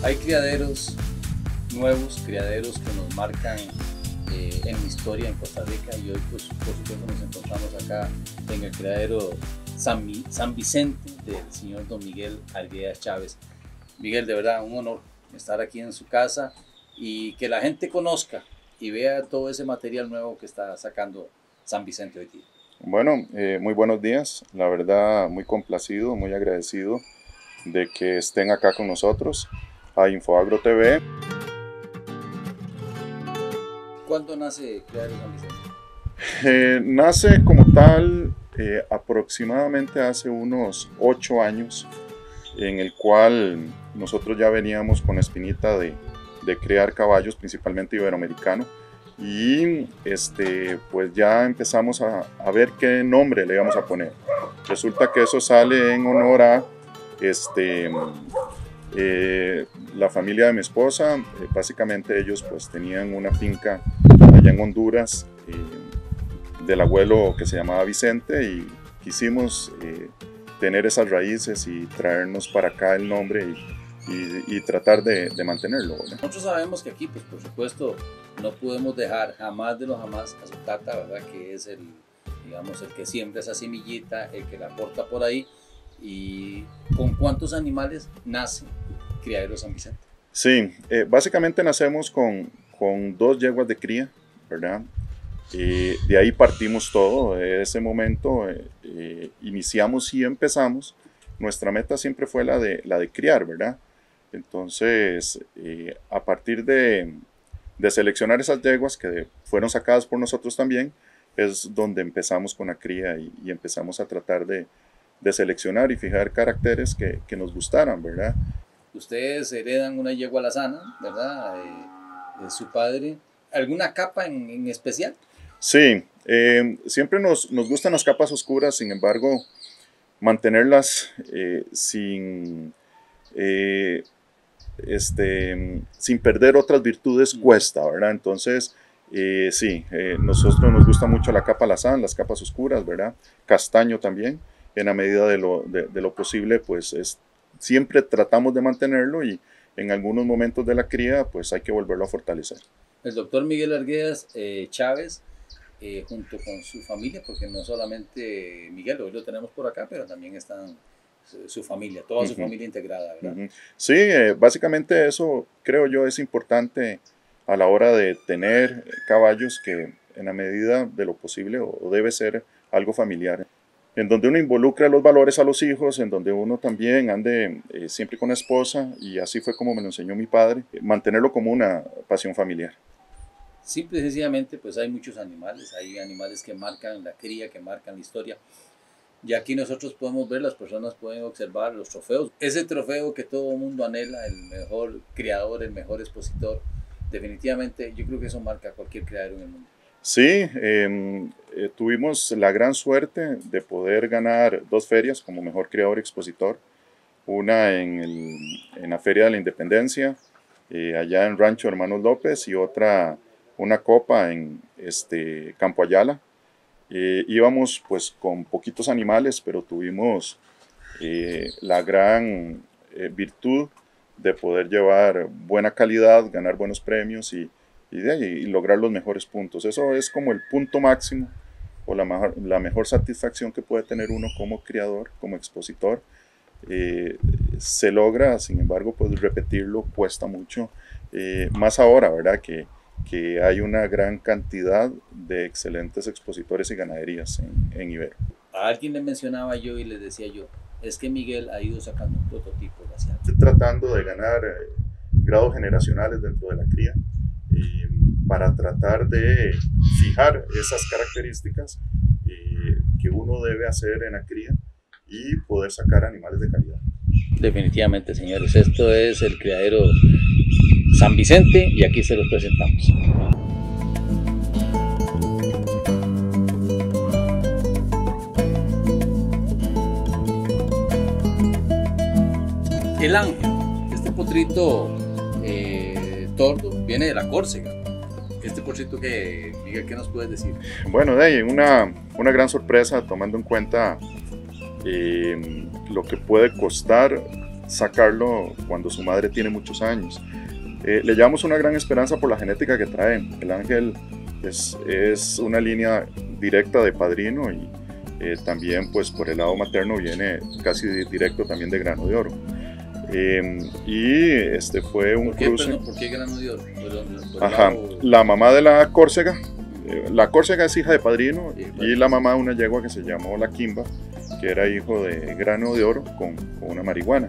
Hay criaderos nuevos, criaderos que nos marcan en la historia en Costa Rica, y hoy pues por supuesto nos encontramos acá en el criadero San Vicente del señor don Miguel Arguedas Chávez. Miguel, de verdad un honor estar aquí en su casa y que la gente conozca y vea todo ese material nuevo que está sacando San Vicente hoy día. Bueno, muy buenos días, la verdad muy complacido, muy agradecido de que estén acá con nosotros a Infoagro TV. ¿Cuándo nace Criadero San Vicente? Nace como tal aproximadamente hace unos 8 años, en el cual nosotros ya veníamos con la espinita de criar caballos, principalmente iberoamericano, y pues ya empezamos a ver qué nombre le íbamos a poner. Resulta que eso sale en honor a la familia de mi esposa. Básicamente ellos pues tenían una finca allá en Honduras del abuelo que se llamaba Vicente, y quisimos tener esas raíces y traernos para acá el nombre y tratar de mantenerlo, ¿verdad? Nosotros sabemos que aquí, pues por supuesto, no podemos dejar jamás de los jamás a su tata, ¿verdad? Que es digamos, el que siembra esa semillita, el que la aporta por ahí. ¿Y con cuántos animales nace Criadero San Vicente? Sí, básicamente nacemos con 2 yeguas de cría, ¿verdad? De ahí partimos todo. De ese momento iniciamos y empezamos. Nuestra meta siempre fue la de criar, ¿verdad? Entonces, a partir de seleccionar esas yeguas que fueron sacadas por nosotros también, es donde empezamos con la cría y empezamos a tratar de seleccionar y fijar caracteres que nos gustaran, ¿verdad? Ustedes heredan una yegua alazana, ¿verdad? De su padre. ¿Alguna capa en especial? Sí, siempre nos gustan las capas oscuras, sin embargo, mantenerlas sin perder otras virtudes cuesta, ¿verdad? Entonces, sí, nosotros nos gusta mucho la capa alazán, las capas oscuras, ¿verdad? Castaño también, en la medida de lo posible, pues siempre tratamos de mantenerlo, y en algunos momentos de la cría, pues hay que volverlo a fortalecer. El doctor Miguel Arguedas Chávez, junto con su familia, porque no solamente Miguel, hoy lo tenemos por acá, pero también están su familia, toda su familia integrada, ¿verdad? Sí, básicamente eso creo yo es importante a la hora de tener caballos, que en la medida de lo posible o debe ser algo familiar, en donde uno involucra los valores a los hijos, en donde uno también ande siempre con la esposa, y así fue como me lo enseñó mi padre, mantenerlo como una pasión familiar. Simple y sencillamente, pues hay muchos animales, hay animales que marcan la cría, que marcan la historia. Y aquí nosotros podemos ver, las personas pueden observar los trofeos. Ese trofeo que todo el mundo anhela, el mejor criador, el mejor expositor, definitivamente yo creo que eso marca a cualquier criadero en el mundo. Sí, tuvimos la gran suerte de poder ganar 2 ferias como mejor criador expositor. Una en la Feria de la Independencia, allá en Rancho Hermanos López, y otra, una copa en Campo Ayala. Íbamos pues con poquitos animales, pero tuvimos la gran virtud de poder llevar buena calidad, ganar buenos premios y lograr los mejores puntos. Eso es como el punto máximo o la mejor satisfacción que puede tener uno como criador, como expositor. Se logra, sin embargo, pues repetirlo cuesta mucho, más ahora, ¿verdad? Que hay una gran cantidad de excelentes expositores y ganaderías en Ibero. A alguien le mencionaba yo y le decía yo, es que Miguel ha ido sacando un prototipo racial. Estoy tratando de ganar grados generacionales dentro de la cría, para tratar de fijar esas características que uno debe hacer en la cría y poder sacar animales de calidad. Definitivamente, señores, esto es el criadero San Vicente y aquí se los presentamos. El Ángel, este potrito tordo, viene de la Córcega. Este potrito que, Miguel, ¿qué nos puedes decir? Bueno, de ahí una gran sorpresa, tomando en cuenta lo que puede costar sacarlo cuando su madre tiene muchos años. Le llevamos una gran esperanza por la genética que trae. El Ángel es una línea directa de padrino y también pues por el lado materno viene casi directo también de Grano de Oro. Y fue un cruce. Perdón, ¿por qué Grano de Oro? Ajá, la mamá de la Córcega. La Córcega es hija de padrino y la mamá de una yegua que se llamó La Quimba, que era hijo de Grano de Oro con una marihuana.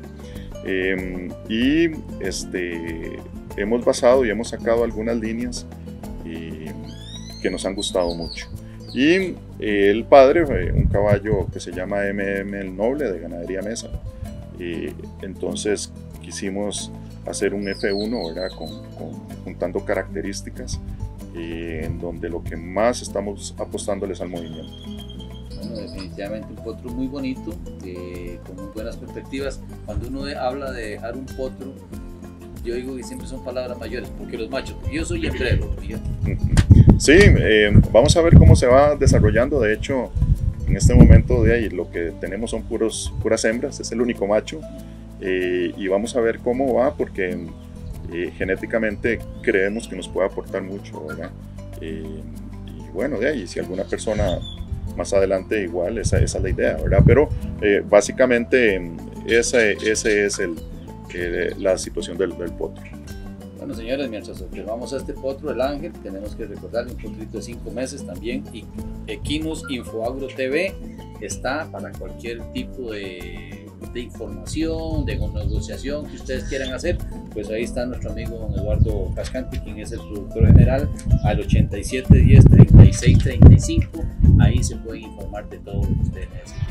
Y hemos basado y hemos sacado algunas líneas que nos han gustado mucho. Y el padre, un caballo que se llama MM el Noble de Ganadería Mesa. Entonces quisimos hacer un F1, ¿verdad? Juntando características en donde lo que más estamos apostándoles al movimiento. Bueno, definitivamente un potro muy bonito, con muy buenas perspectivas. Cuando uno habla de dejar un potro, yo digo que siempre son palabras mayores, porque los machos, porque yo soy hembrero, fíjate. Sí, vamos a ver cómo se va desarrollando. De hecho, en este momento de ahí lo que tenemos son puras hembras, es el único macho. Y vamos a ver cómo va, porque genéticamente creemos que nos puede aportar mucho, ¿verdad? Y bueno, de ahí, si alguna persona más adelante igual, esa es la idea, ¿verdad? Pero básicamente ese es la situación del potro. Bueno, señores, mientras observamos a este potro, el Ángel, tenemos que recordarle un potrito de 5 meses también. Y Equinus Infoagro TV está para cualquier tipo de información, de negociación que ustedes quieran hacer. Pues ahí está nuestro amigo don Eduardo Cascante, quien es el productor general, al 87 10 36 35. Ahí se pueden informar de todo lo que ustedes necesiten.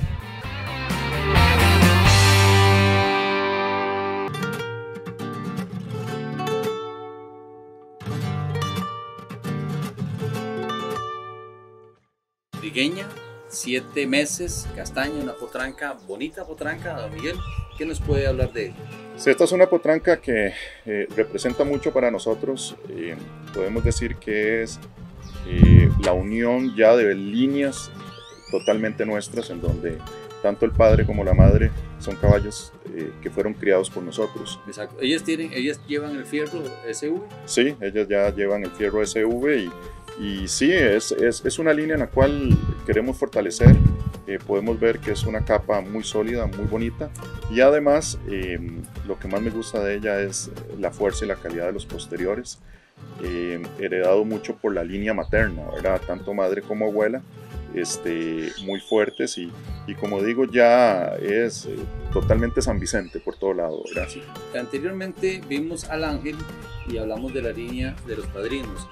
Trigueña, 7 meses, castaña, una potranca, bonita potranca, don Miguel. ¿Qué nos puede hablar de él? Sí, esta es una potranca que representa mucho para nosotros. Podemos decir que es la unión ya de líneas totalmente nuestras, en donde tanto el padre como la madre son caballos que fueron criados por nosotros. Exacto. ¿Ellas llevan el fierro SV? Sí, ellas ya llevan el fierro SV y sí, es una línea en la cual queremos fortalecer. Podemos ver que es una capa muy sólida, muy bonita, y además lo que más me gusta de ella es la fuerza y la calidad de los posteriores, heredado mucho por la línea materna, ¿verdad? Tanto madre como abuela, muy fuertes y como digo, ya es totalmente San Vicente por todo lado, ¿verdad? Sí. Anteriormente vimos al Ángel y hablamos de la línea de los padrinos.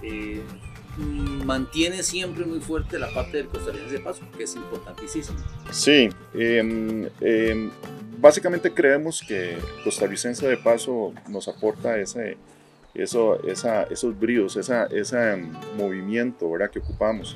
Mantiene siempre muy fuerte la parte del costarricense de paso, que es importantísimo. Sí, básicamente creemos que costarricense de paso nos aporta esos bríos, ese movimiento, ¿verdad? Que ocupamos.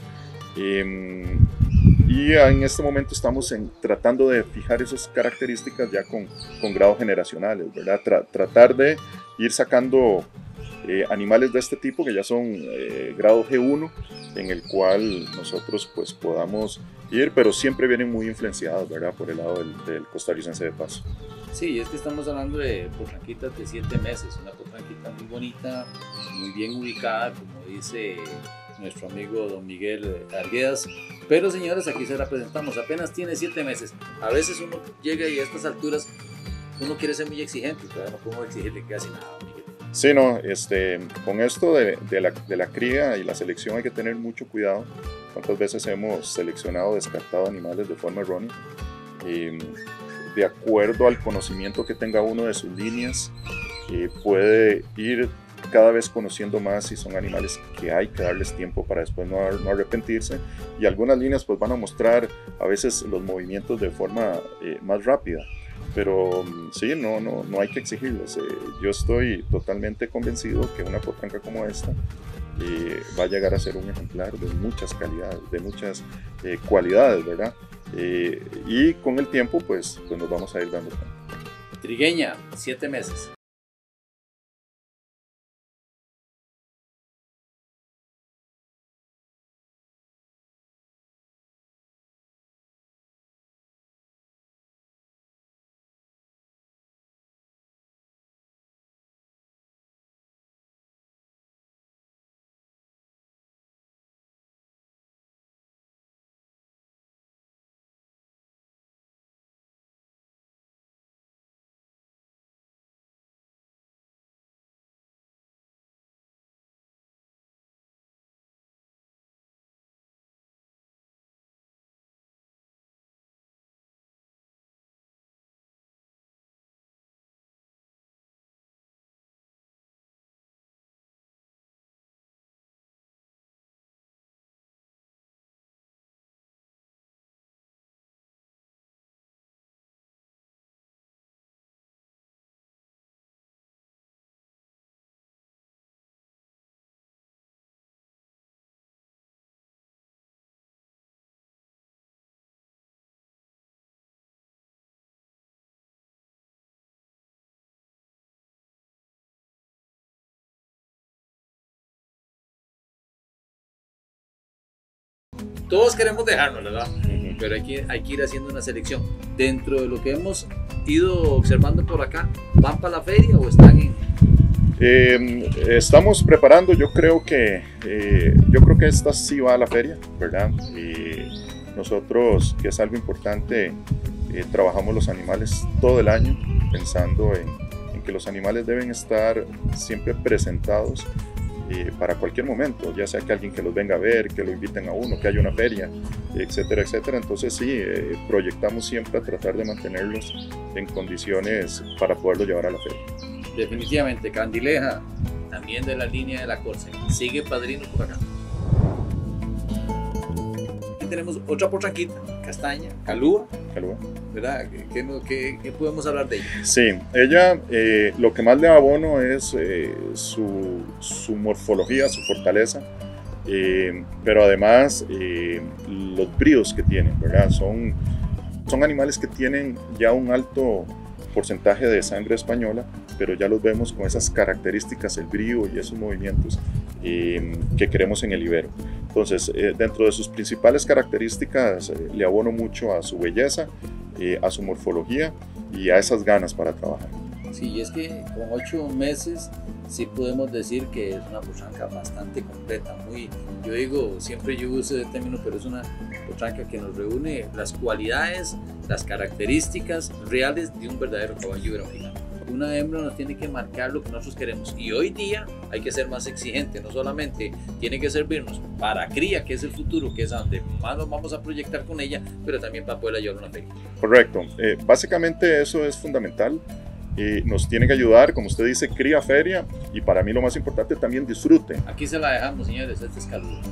Y en este momento estamos tratando de fijar esas características ya con grados generacionales, ¿verdad? Tratar de ir sacando animales de este tipo que ya son grado G1, en el cual nosotros pues podamos ir, pero siempre vienen muy influenciados, ¿verdad? Por el lado del costarricense de paso. Sí, es que estamos hablando de potranquitas de 7 meses, una potranquita muy bonita, muy bien ubicada, como dice nuestro amigo don Miguel Arguedas. Pero señores, aquí se la presentamos, apenas tiene 7 meses. A veces uno llega y a estas alturas uno quiere ser muy exigente, pero no podemos exigirle casi nada, Miguel. Sí, no, con esto de la cría y la selección hay que tener mucho cuidado. ¿Cuántas veces hemos seleccionado, descartado animales de forma errónea? De acuerdo al conocimiento que tenga uno de sus líneas, puede ir cada vez conociendo más si son animales que hay que darles tiempo para después no arrepentirse, y algunas líneas pues van a mostrar a veces los movimientos de forma más rápida, pero sí, no hay que exigirles. Yo estoy totalmente convencido que una potranca como esta va a llegar a ser un ejemplar de muchas calidades, de muchas cualidades, ¿verdad? Y con el tiempo pues nos vamos a ir dando cuenta. Trigueña, 7 meses. todos queremos dejarnos, ¿verdad? Pero hay que ir haciendo una selección. Dentro de lo que hemos ido observando por acá, ¿van para la feria o están en...? Estamos preparando, yo creo que esta sí va a la feria, ¿verdad? Nosotros, que es algo importante, trabajamos los animales todo el año pensando en que los animales deben estar siempre presentados para cualquier momento, ya sea que alguien que los venga a ver, que lo inviten a uno, que haya una feria, etcétera, etcétera. Entonces sí, proyectamos siempre a tratar de mantenerlos en condiciones para poderlos llevar a la feria. Definitivamente, Candileja, también de la línea de la Córcega, sigue padrino por acá. Aquí tenemos otra potranquita, castaña, calúa, ¿verdad? ¿Qué podemos hablar de ella? Sí, ella, lo que más le abono es su morfología, su fortaleza, pero además los bríos que tienen, ¿verdad? Son animales que tienen ya un alto porcentaje de sangre española, pero ya los vemos con esas características, el brío y esos movimientos que queremos en el ibero. Entonces, dentro de sus principales características, le abono mucho a su belleza, a su morfología y a esas ganas para trabajar. Sí, y es que con 8 meses sí podemos decir que es una potranca bastante completa, siempre yo uso ese término, pero es una potranca que nos reúne las cualidades, las características reales de un verdadero caballo ibero mexicano. Una hembra nos tiene que marcar lo que nosotros queremos, y hoy día hay que ser más exigente, no solamente tiene que servirnos para cría, que es el futuro, que es donde más nos vamos a proyectar con ella, pero también para poderla llevar a una feria. Correcto, básicamente eso es fundamental. Nos tiene que ayudar, como usted dice, cría, feria, y para mí lo más importante también disfrute. Aquí se la dejamos, señores, este es calúa.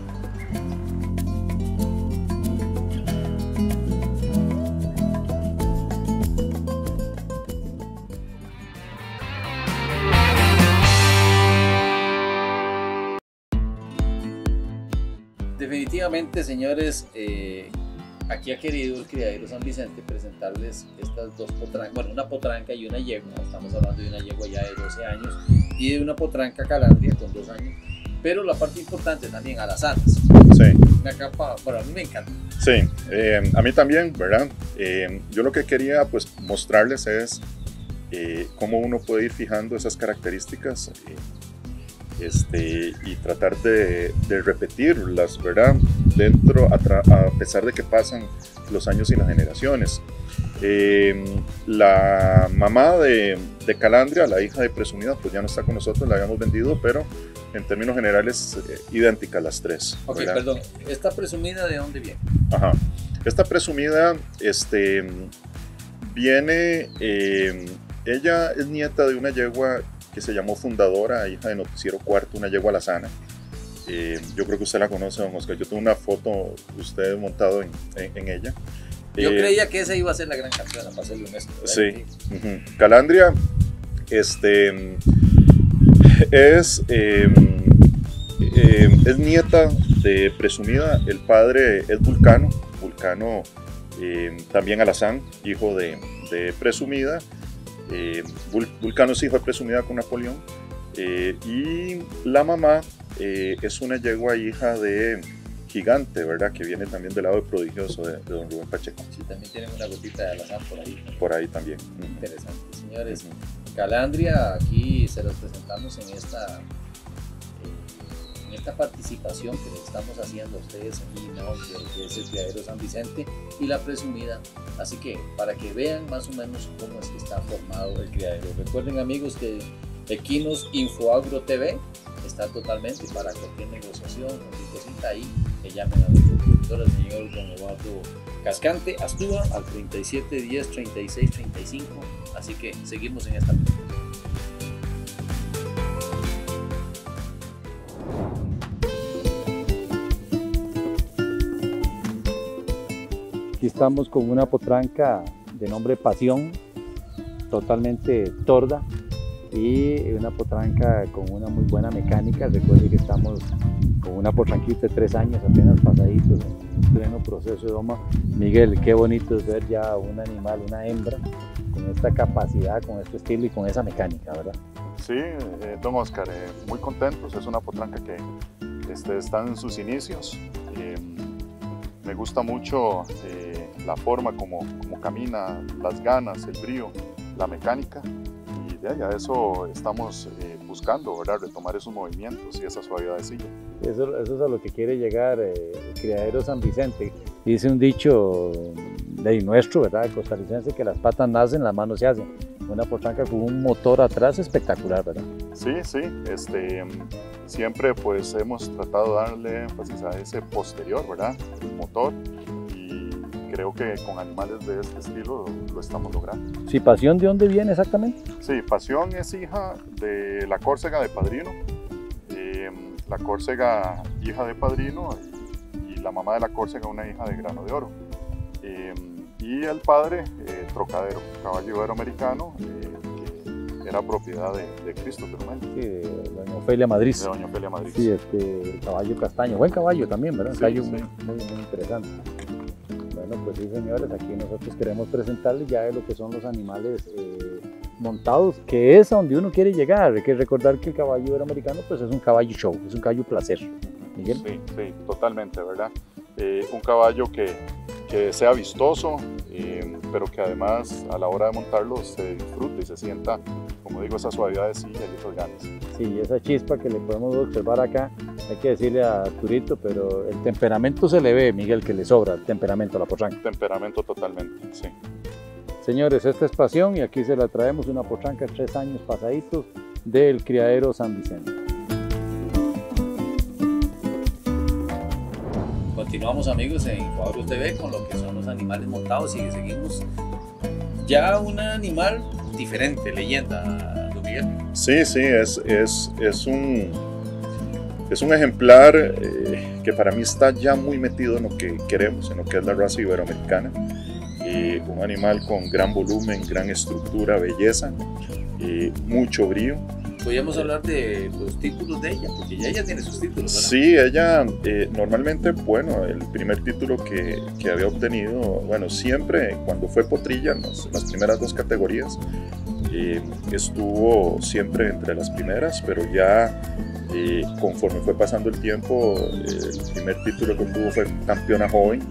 Definitivamente, señores, aquí ha querido el criadero San Vicente presentarles estas dos potrancas, bueno, una potranca y una yegua. Estamos hablando de una yegua ya de 12 años y de una potranca calandria con 2 años, pero la parte importante también, alazanas. Sí. Una capa, bueno, a mí me encanta. Sí, a mí también, ¿verdad? Yo lo que quería pues mostrarles es cómo uno puede ir fijando esas características y tratar de repetirlas, ¿verdad? A pesar de que pasan los años y las generaciones. La mamá de Calandria, la hija de Presumida, pues ya no está con nosotros, la habíamos vendido, pero en términos generales idénticas las tres. Ok, ¿verdad? perdón, ¿esta Presumida de dónde viene? Ajá, esta Presumida viene, ella es nieta de una yegua que se llamó Fundadora, hija de Noticiero Cuarto, una yegua alazana. Yo creo que usted la conoce, don Oscar. Yo tengo una foto de usted montado en ella. Yo creía que esa iba a ser la gran campeona, para serle honesto. Sí. Calandria es nieta de Presumida. El padre es Vulcano también alazán, hijo de Presumida. Vulcano es hijo de Presumida con Napoleón, y la mamá es una yegua hija de Gigante, ¿verdad? Que viene también del lado de Prodigioso de don Rubén Pacheco. Sí, también tienen una gotita de alazán por ahí. Por ahí también. Interesante, señores. Calandria, aquí se los presentamos en esta participación que les estamos haciendo a ustedes aquí, ¿no? Que es el criadero San Vicente y la Presumida. Así que para que vean más o menos cómo es que está formado el criadero. Recuerden, amigos, que Equinos Infoagro TV está totalmente para cualquier negociación, cualquier cosita ahí, que llamen a nuestro productor, el señor don Eduardo Cascante Astúa, al 3710 36 35. Así que seguimos en esta pregunta. Aquí estamos con una potranca de nombre Pasión, totalmente torda, y una potranca con una muy buena mecánica. Recuerde que estamos con una potranquita de 3 años apenas pasaditos, en pleno proceso de doma. Miguel, qué bonito es ver ya un animal, una hembra, con esta capacidad, con este estilo y con esa mecánica, ¿verdad? Sí, don Oscar, muy contentos. Es una potranca que está en sus inicios. Me gusta mucho la forma como camina, las ganas, el brío, la mecánica, y de ahí a eso estamos buscando, ¿verdad? Retomar esos movimientos y esa suavidad de silla. Eso es a lo que quiere llegar el Criadero San Vicente. Dice un dicho de nuestro, ¿verdad? Costarricense, que las patas nacen, las manos se hacen. Una potranca con un motor atrás espectacular, ¿verdad? Sí, sí. Siempre pues hemos tratado de darle énfasis a ese posterior, ¿verdad? El motor. Y creo que con animales de este estilo lo estamos logrando. Sí, Pasión, ¿de dónde viene exactamente? Sí, Pasión es hija de la Córcega de Padrino. La Córcega, hija de Padrino, y la mamá de la Córcega, una hija de Grano de Oro. Y el padre, Trocadero, caballo iberoamericano, que era propiedad de Cristo Turmel. Sí, de doña Ofelia Madrid. De doña Ofelia Madrid. Sí, el caballo castaño, buen caballo también, ¿verdad? Un Sí, caballo sí. muy interesante. Bueno, pues sí, señores, aquí nosotros queremos presentarles ya de lo que son los animales montados, que es a donde uno quiere llegar. Hay que recordar que el caballo iberoamericano pues es un caballo show, es un caballo placer. Miguel. Sí, sí, totalmente, ¿verdad? Un caballo que sea vistoso, pero que además a la hora de montarlo se disfrute y se sienta, como digo, esa suavidad de silla y esas ganas. Sí, esa chispa que le podemos observar acá, hay que decirle a Arturito, pero el temperamento se le ve, Miguel, que le sobra el temperamento a la potranca. Temperamento totalmente, sí. Señores, esta es Pasión y aquí se la traemos, una potranca 3 años pasaditos del Criadero San Vicente. Continuamos, amigos, en Cuadros TV con lo que son los animales montados y seguimos ya un animal diferente, leyenda, don Miguel. Sí, sí, es un ejemplar que para mí está ya muy metido en lo que queremos, en lo que es la raza iberoamericana. Un animal con gran volumen, gran estructura, belleza, mucho brío. Podríamos hablar de los títulos de ella, porque ya ella tiene sus títulos, ¿verdad? Sí, ella normalmente, bueno, el primer título que había obtenido, bueno, siempre cuando fue potrilla, en las primeras 2 categorías, estuvo siempre entre las primeras, pero ya conforme fue pasando el tiempo, el primer título que obtuvo fue campeona joven.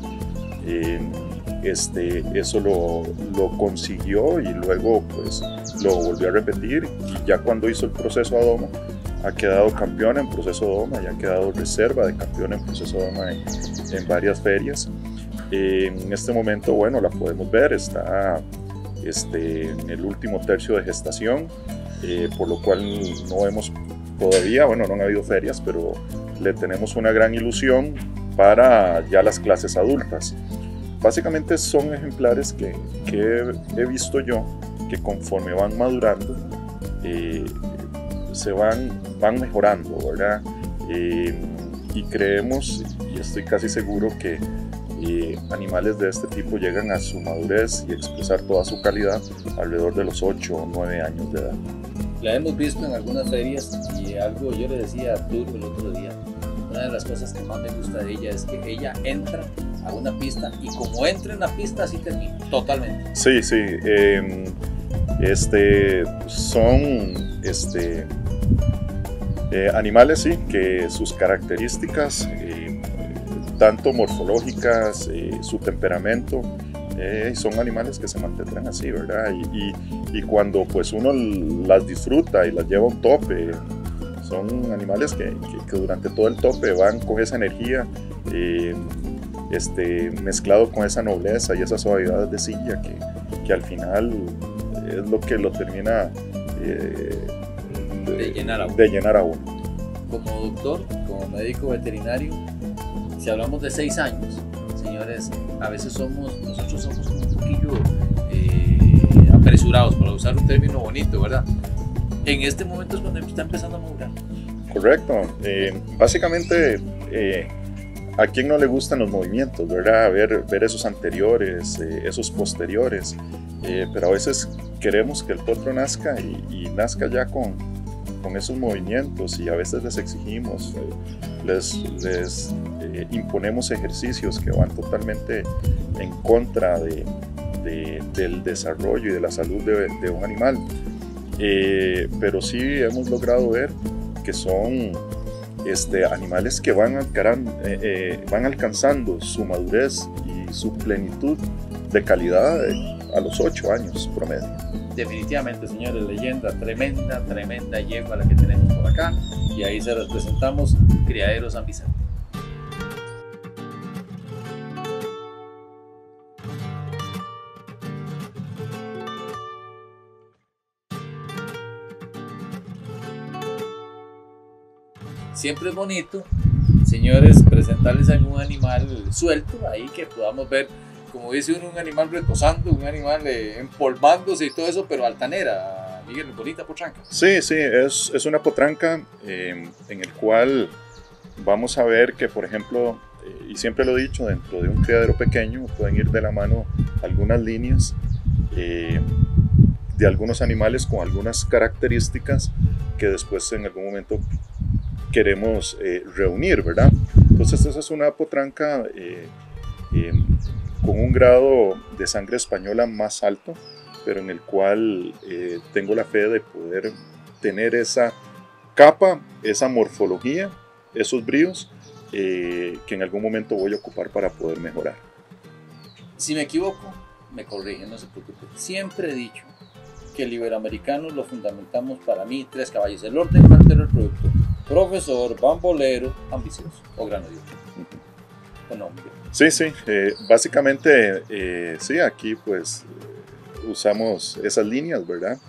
Eso lo consiguió y luego pues lo volvió a repetir, y ya cuando hizo el proceso a doma ha quedado campeona en proceso doma y ha quedado reserva de campeona en proceso doma en varias ferias. En este momento, bueno, la podemos ver, está en el último tercio de gestación, por lo cual no hemos todavía, bueno, no han habido ferias, pero le tenemos una gran ilusión para ya las clases adultas. Básicamente son ejemplares que he visto yo que conforme van madurando se van mejorando, ¿verdad? Y creemos, y estoy casi seguro, que animales de este tipo llegan a su madurez y expresar toda su calidad alrededor de los 8 o 9 años de edad. La hemos visto en algunas ferias y algo yo le decía a Arturo el otro día, una de las cosas que más me gusta de ella es que ella entra a una pista y como entra en la pista así termina, totalmente. Sí, sí, son animales, sí, que sus características, tanto morfológicas, su temperamento, son animales que se mantendrán así, ¿verdad? Y cuando pues uno las disfruta y las lleva a un tope, son animales que durante todo el tope van con esa energía, mezclado con esa nobleza y esa suavidad de silla que al final es lo que lo termina de llenar a uno. Como doctor, como médico veterinario, si hablamos de 6 años, señores, a veces nosotros somos un poquillo apresurados, para usar un término bonito, ¿verdad? En este momento es cuando está empezando a madurar. Correcto. Básicamente, ¿a quién no le gustan los movimientos, verdad? Ver esos anteriores, esos posteriores, pero a veces queremos que el potro nazca y nazca ya con esos movimientos, y a veces les exigimos, les imponemos ejercicios que van totalmente en contra del desarrollo y de la salud de un animal. Pero sí hemos logrado ver que son animales que van alcanzando su madurez y su plenitud de calidad a los 8 años promedio. Definitivamente, señores, leyenda, tremenda yegua la que tenemos por acá, y ahí se los presentamos, Criadero San Vicente. Siempre es bonito, señores, presentarles algún animal suelto ahí que podamos ver, como dice uno, un animal retosando, un animal empolvándose y todo eso, pero altanera, Miguel, bonita potranca. Sí, es una potranca en el cual vamos a ver que, por ejemplo, y siempre lo he dicho, dentro de un criadero pequeño pueden ir de la mano algunas líneas de algunos animales con algunas características que después en algún momento queremos reunir, ¿verdad? Entonces esa es una potranca con un grado de sangre española más alto, pero en el cual tengo la fe de poder tener esa capa, esa morfología, esos bríos que en algún momento voy a ocupar para poder mejorar. Si me equivoco, me corrigen, no se preocupe. Siempre he dicho que el iberoamericano lo fundamentamos para mí 3 caballos: el orden, el altero, el producto. Profesor, bambolero, ambicioso o grano de oro. ¿O no, Miguel? Sí, básicamente sí, aquí pues usamos esas líneas, ¿verdad?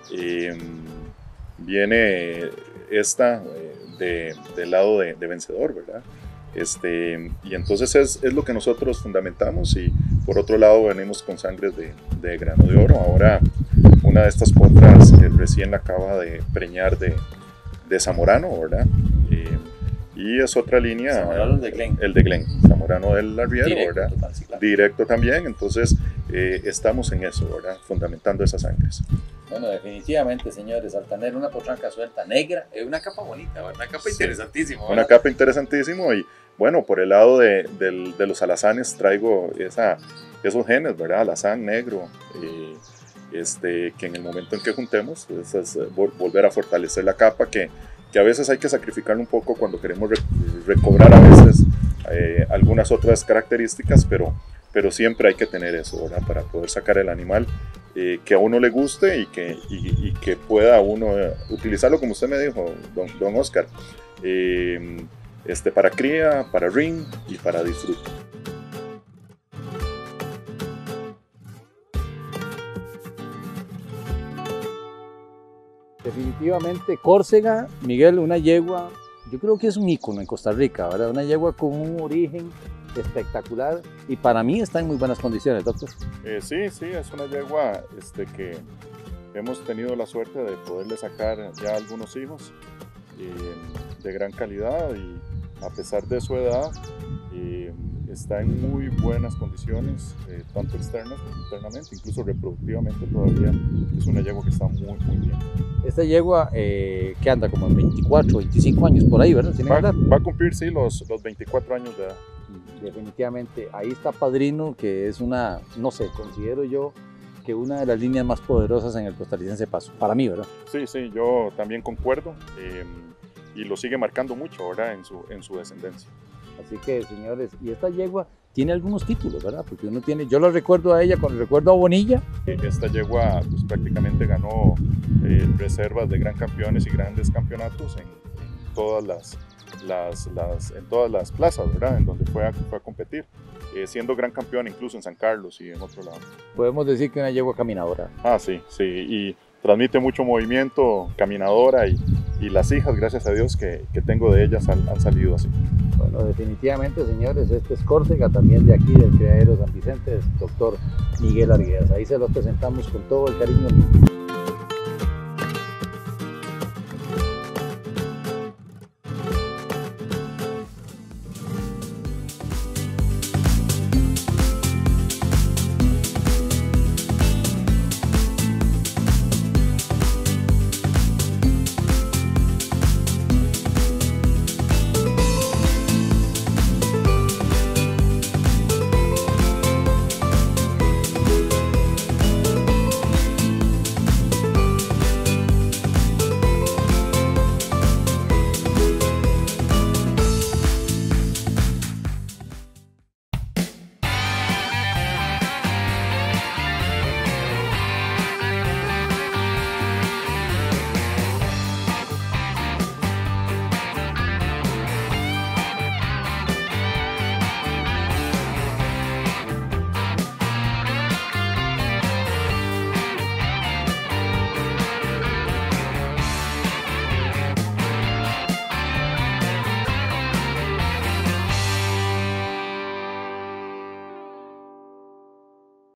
Viene esta del lado de vencedor, ¿verdad? Y entonces es lo que nosotros fundamentamos, y por otro lado venimos con sangres de grano de oro. Ahora una de estas potras recién la acaba de preñar de zamorano, ¿verdad? Y es otra línea, Zamorano el de Glen, zamorano del arriero, directo, ¿verdad? total, sí, claro. Directo también, entonces estamos en eso, ¿verdad? Fundamentando esas sangres. Bueno, definitivamente, señores, altanera, una potranca suelta, negra, es una capa bonita, una capa interesantísima. Una capa interesantísima, y bueno, por el lado de los alazanes traigo esos genes, ¿verdad? Alazán negro, que en el momento en que juntemos es volver a fortalecer la capa, que a veces hay que sacrificarlo un poco cuando queremos recobrar a veces algunas otras características, pero siempre hay que tener eso, ¿verdad? Para poder sacar el animal que a uno le guste y que pueda uno utilizarlo, como usted me dijo, don Oscar, para cría, para ring y para disfrute. Definitivamente Córcega, Miguel, una yegua, yo creo que es un ícono en Costa Rica, ¿verdad? Una yegua con un origen espectacular y para mí está en muy buenas condiciones, doctor. Sí, es una yegua que hemos tenido la suerte de poderle sacar ya algunos hijos de gran calidad, y a pesar de su edad está en muy buenas condiciones, tanto externas como internamente, incluso reproductivamente todavía es una yegua que está muy bien. Esta yegua que anda como en 24, 25 años por ahí, ¿verdad? Va a cumplir, sí, los 24 años de edad. Definitivamente, ahí está Padrino, que es una, no sé, considero yo que una de las líneas más poderosas en el costarricense paso, para mí, ¿verdad? Sí, yo también concuerdo, y lo sigue marcando mucho, ¿verdad? En su descendencia. Así que, señores, y esta yegua tiene algunos títulos, ¿verdad? Porque uno tiene, yo la recuerdo a ella con el recuerdo a Bonilla. Esta yegua pues prácticamente ganó reservas de gran campeones y grandes campeonatos en todas las plazas, ¿verdad? En donde fue a competir, siendo gran campeón incluso en San Carlos y en otro lado. Podemos decir que una yegua caminadora. Sí, y transmite mucho movimiento, caminadora, y las hijas, gracias a Dios, que tengo de ellas han salido así. Bueno, definitivamente, señores, este es Córcega, también de aquí del criadero San Vicente, del doctor Miguel Arguedas. Ahí se los presentamos con todo el cariño.